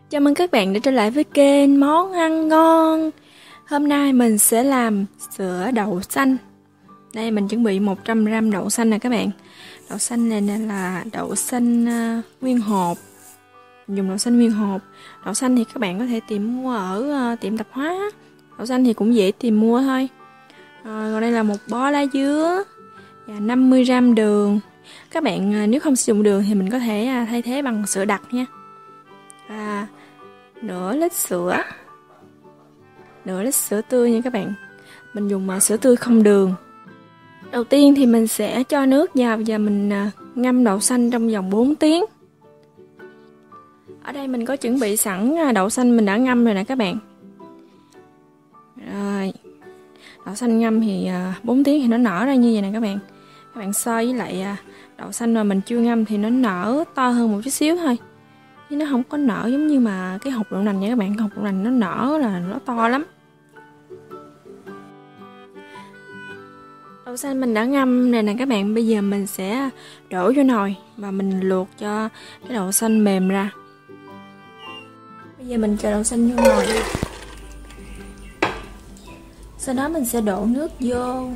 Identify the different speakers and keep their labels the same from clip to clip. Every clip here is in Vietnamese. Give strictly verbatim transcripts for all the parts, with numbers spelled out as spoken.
Speaker 1: Chào mừng các bạn đã trở lại với kênh Món Ăn Ngon. Hôm nay mình sẽ làm sữa đậu xanh. Đây mình chuẩn bị một trăm gam đậu xanh nè các bạn. Đậu xanh này nè là đậu xanh uh, nguyên hộp. Mình dùng đậu xanh nguyên hộp. Đậu xanh thì các bạn có thể tìm mua ở uh, tiệm tạp hóa. Đậu xanh thì cũng dễ tìm mua thôi. Rồi, còn đây là một bó lá dứa và năm mươi gam đường. Các bạn uh, nếu không sử dụng đường thì mình có thể uh, thay thế bằng sữa đặc nha. Và nửa lít sữa nửa lít sữa tươi nha các bạn. Mình dùng uh, sữa tươi không đường. Đầu tiên thì mình sẽ cho nước vào và mình uh, ngâm đậu xanh trong vòng bốn tiếng. Ở đây mình có chuẩn bị sẵn đậu xanh mình đã ngâm rồi nè các bạn. Rồi, đậu xanh ngâm thì uh, bốn tiếng thì nó nở ra như vậy nè các bạn. Các bạn so với lại uh, đậu xanh mà mình chưa ngâm thì nó nở to hơn một chút xíu thôi, chứ nó không có nở giống như mà cái hột đậu nành nha các bạn. Hột đậu nành nó nở là nó to lắm. Đậu xanh mình đã ngâm này nè các bạn. Bây giờ mình sẽ đổ vô nồi và mình luộc cho cái đậu xanh mềm ra. Bây giờ mình cho đậu xanh vô nồi. Sau đó mình sẽ đổ nước vô.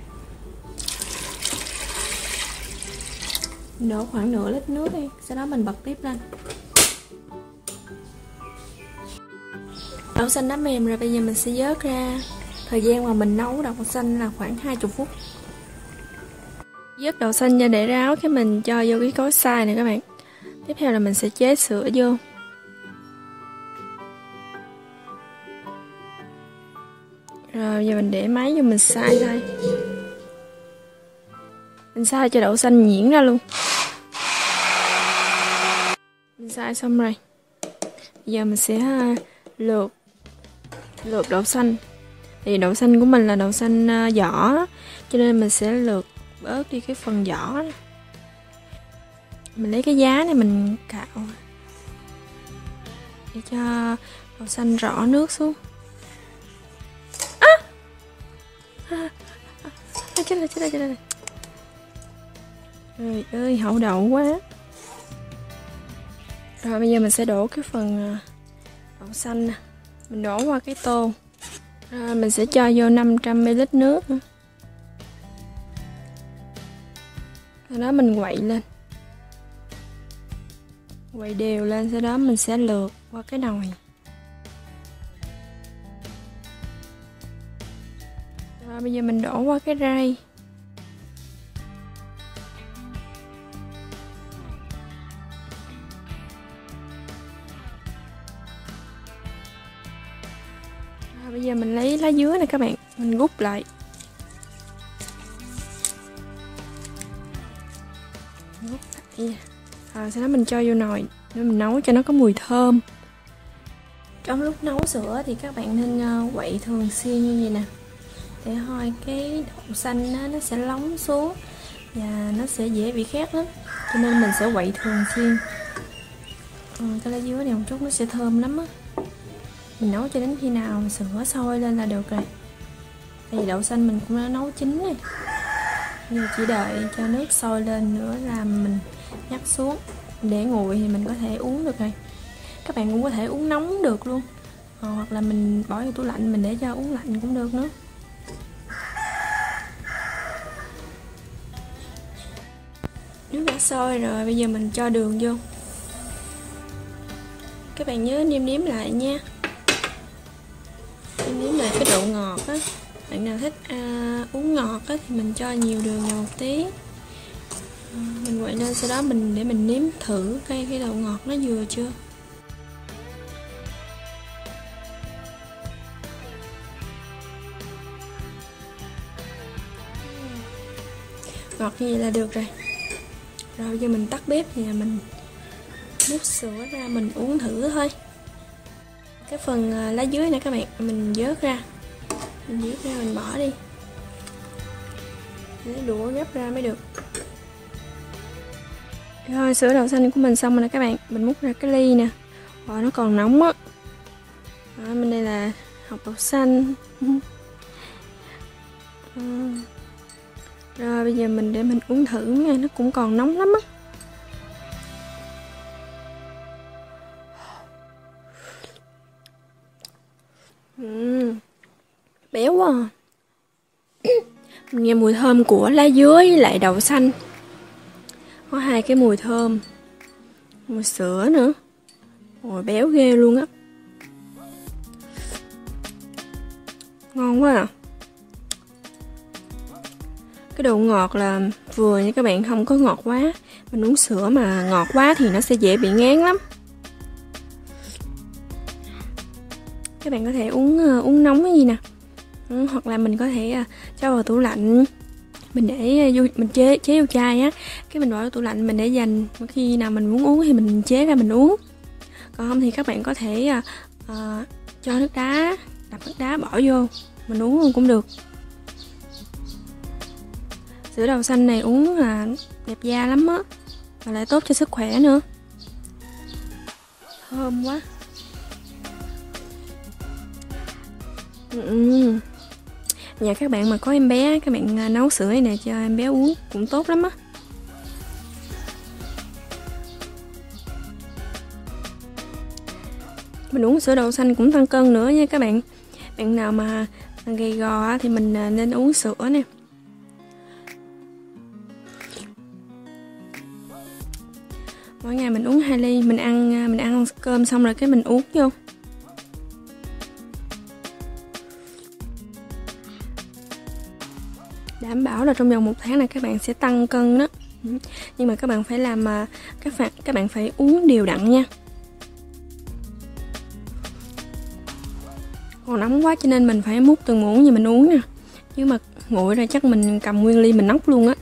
Speaker 1: Đổ khoảng nửa lít nước đi. Sau đó mình bật tiếp lên. Đậu xanh đã mềm rồi, bây giờ mình sẽ vớt ra. Thời gian mà mình nấu đậu xanh là khoảng hai mươi phút. Vớt đậu xanh ra để ráo, cái mình cho vô cái cối xay này các bạn. Tiếp theo là mình sẽ chế sữa vô. Rồi giờ mình để máy vô mình xay thôi. Mình xay cho đậu xanh nhuyễn ra luôn. Mình xay xong rồi. Bây giờ mình sẽ lượt lượt đậu xanh. Thì đậu xanh của mình là đậu xanh uh, vỏ, cho nên mình sẽ lượt bớt đi cái phần vỏ. Mình lấy cái giá này mình cạo để cho đậu xanh rõ nước xuống. À! À, à, à, chết rồi, chết rồi, chết rồi. Trời ơi, hậu đậu quá. Rồi bây giờ mình sẽ đổ cái phần đậu xanh nè, mình đổ qua cái tô. Rồi mình sẽ cho vô năm trăm mi li lít nước nữa. Sau đó mình quậy lên, quậy đều lên. Sau đó mình sẽ lượt qua cái nồi. Rồi bây giờ mình đổ qua cái rây. Rồi bây giờ mình lấy lá dứa này các bạn, mình gút lại. Gút lại. Rồi sau đó mình cho vô nồi để mình nấu cho nó có mùi thơm. Trong lúc nấu sữa thì các bạn nên uh, quậy thường xuyên như vậy nè, để thôi cái đậu xanh nó, nó sẽ lóng xuống và nó sẽ dễ bị khét lắm, cho nên mình sẽ quậy thường xuyên. Ừ, cái lá dứa này một chút nó sẽ thơm lắm á. Mình nấu cho đến khi nào sữa sôi lên là được rồi. Thì đậu xanh mình cũng đã nấu chín rồi. Giờ chỉ đợi cho nước sôi lên nữa là mình nhắc xuống. Để nguội thì mình có thể uống được rồi. Các bạn cũng có thể uống nóng được luôn. Ờ, hoặc là mình bỏ vô tủ lạnh mình để cho uống lạnh cũng được nữa. Nước đã sôi rồi, bây giờ mình cho đường vô. Các bạn nhớ nêm nếm lại nha. Nêm nếm lại cái độ ngọt á. Bạn nào thích à, uống ngọt á thì mình cho nhiều đường vào một tí. À, mình quậy lên, sau đó mình để mình nếm thử cái cái độ ngọt nó vừa chưa. Ngọt như vậy là được rồi. Rồi bây giờ mình tắt bếp thì mình múc sữa ra mình uống thử thôi. Cái phần lá dưới này các bạn mình vớt ra, mình vớt ra mình bỏ đi, lấy đũa gấp ra mới được. Rồi sữa đậu xanh của mình xong rồi nè các bạn. Mình múc ra cái ly nè. Wow, nó còn nóng á. Đó, bên đây là hột đậu xanh. Rồi bây giờ mình để mình uống thử nha, nó cũng còn nóng lắm á. uhm, béo quá à. Mình nghe mùi thơm của lá dứa với lại đậu xanh. Có hai cái mùi thơm. Mùi sữa nữa. Ôi béo ghê luôn á. Ngon quá à. Cái độ ngọt là vừa nha các bạn, không có ngọt quá. Mình uống sữa mà ngọt quá thì nó sẽ dễ bị ngán lắm. Các bạn có thể uống uh, uống nóng cái gì nè. Ừ, hoặc là mình có thể uh, cho vào tủ lạnh. Mình để uh, mình chế chế vô chai á, cái mình bỏ vào tủ lạnh mình để dành, khi nào mình muốn uống thì mình chế ra mình uống. Còn không thì các bạn có thể uh, uh, cho nước đá, đập nước đá bỏ vô mình uống luôn cũng được. Sữa đậu xanh này uống là đẹp da lắm á, và lại tốt cho sức khỏe nữa. Thơm quá. Ừ. Nhà các bạn mà có em bé, các bạn nấu sữa này cho em bé uống cũng tốt lắm á. Mình uống sữa đậu xanh cũng tăng cân nữa nha các bạn. Bạn nào mà gầy gò thì mình nên uống sữa nè. Mỗi ngày mình uống hai ly, mình ăn mình ăn cơm xong rồi cái mình uống vô. Đảm bảo là trong vòng một tháng này các bạn sẽ tăng cân đó. Nhưng mà các bạn phải làm mà các bạn các bạn phải uống đều đặn nha. Còn nóng quá cho nên mình phải múc từng muỗng như mình uống nè. Chứ mà nguội ra chắc mình cầm nguyên ly mình nốc luôn á.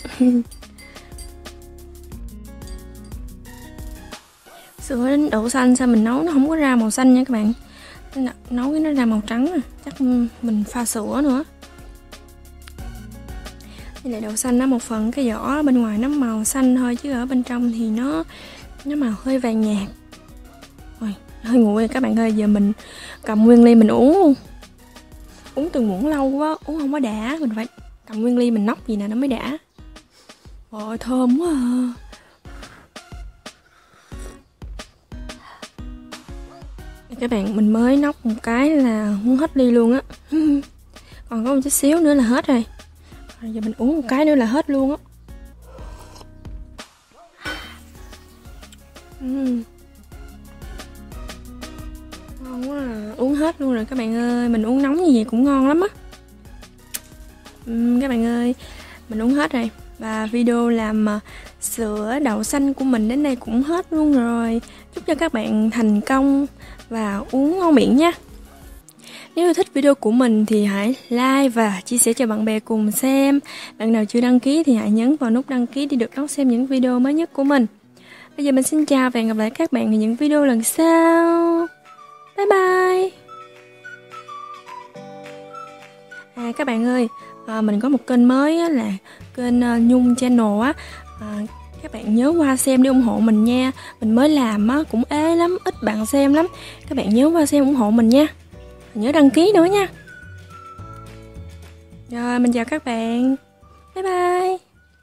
Speaker 1: Sữa đậu xanh sao mình nấu nó không có ra màu xanh nha các bạn. Nấu cái nó ra màu trắng à. Chắc mình pha sữa nữa. Với lại đậu xanh nó một phần cái vỏ bên ngoài nó màu xanh thôi, chứ ở bên trong thì nó nó màu hơi vàng nhạt. Ôi, hơi nguội rồi các bạn ơi, giờ mình cầm nguyên ly mình uống luôn. Uống từng muỗng lâu quá, uống không có đã, mình phải cầm nguyên ly mình nốc gì nè nó mới đã. Ôi thơm quá à. Các bạn, mình mới nốc một cái là uống hết ly luôn á. Còn có một chút xíu nữa là hết rồi. Rồi giờ mình uống một cái nữa là hết luôn á. uhm. Ngon quá à. Uống hết luôn rồi các bạn ơi. Mình uống nóng như vậy cũng ngon lắm á. uhm, Các bạn ơi, mình uống hết rồi. Và video làm uh, sữa đậu xanh của mình đến đây cũng hết luôn rồi. Chúc cho các bạn thành công và uống ngon miệng nha. Nếu yêu thích video của mình thì hãy like và chia sẻ cho bạn bè cùng xem. Bạn nào chưa đăng ký thì hãy nhấn vào nút đăng ký để được đón xem những video mới nhất của mình. Bây giờ mình xin chào và hẹn gặp lại các bạn ở những video lần sau. Bye bye. À các bạn ơi, à, mình có một kênh mới á, là kênh uh, Nhung Channel á. À, các bạn nhớ qua xem để ủng hộ mình nha. Mình mới làm á, cũng ế lắm, ít bạn xem lắm. Các bạn nhớ qua xem ủng hộ mình nha. Nhớ đăng ký nữa nha. Rồi mình chào các bạn. Bye bye.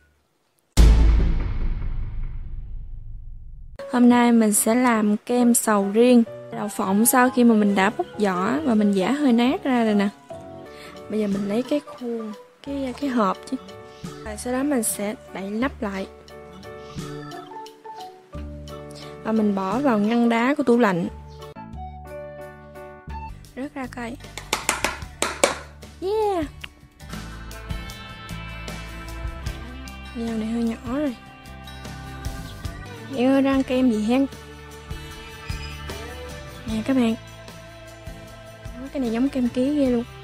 Speaker 1: Hôm nay mình sẽ làm kem sầu riêng đậu phộng sau khi mà mình đã bóc vỏ và mình giã hơi nát ra rồi nè. Bây giờ mình lấy cái khuôn, cái cái hộp chứ. Và sau đó mình sẽ đậy nắp lại. Và mình bỏ vào ngăn đá của tủ lạnh. Rớt ra coi. Yeah. Dao này hơi nhỏ rồi. Mẹ ơi, rang kem gì hen. Nè các bạn, cái này giống kem ký ghê luôn.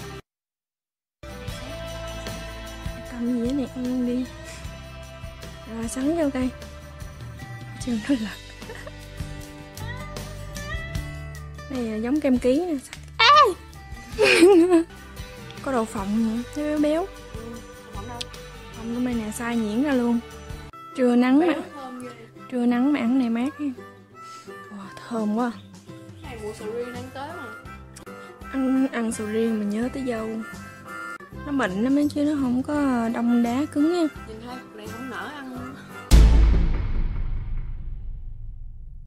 Speaker 1: Cầm gì vậy nè, ăn đi. Rồi sắn vô cây. Trường nó lật. Đây là giống kem ký nè. À! Có đậu phộng nữa, nó béo béo. Phộng hôm nay nè, sai nhuyễn ra luôn. Trưa nắng mà. Trưa nắng mà ăn này mát ha. Wow, thơm quá.
Speaker 2: Này mùa sầu riêng đang tới mà.
Speaker 1: Ăn ăn sầu riêng mình nhớ tới dâu. Nó bệnh lắm chứ nó không có đông đá cứng nha.
Speaker 2: Nhìn thôi, này không nở ăn